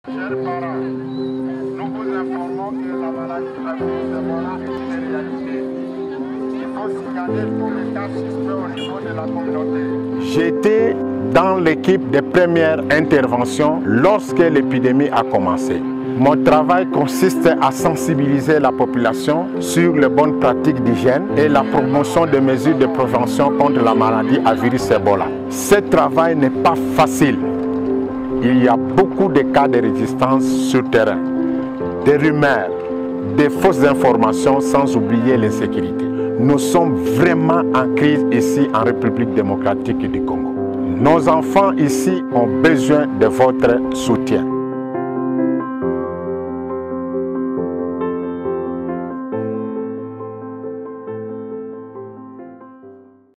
Chers parents, nous vous informons que la maladie à virus Ebola est une réalité. Il faut signaler tous les cas suspects au niveau de la communauté. J'étais dans l'équipe des premières interventions lorsque l'épidémie a commencé. Mon travail consiste à sensibiliser la population sur les bonnes pratiques d'hygiène et la promotion des mesures de prévention contre la maladie à virus Ebola. Ce travail n'est pas facile. Il y a beaucoup de cas de résistance sur terrain, des rumeurs, des fausses informations, sans oublier l'insécurité. Nous sommes vraiment en crise ici en République démocratique du Congo. Nos enfants ici ont besoin de votre soutien.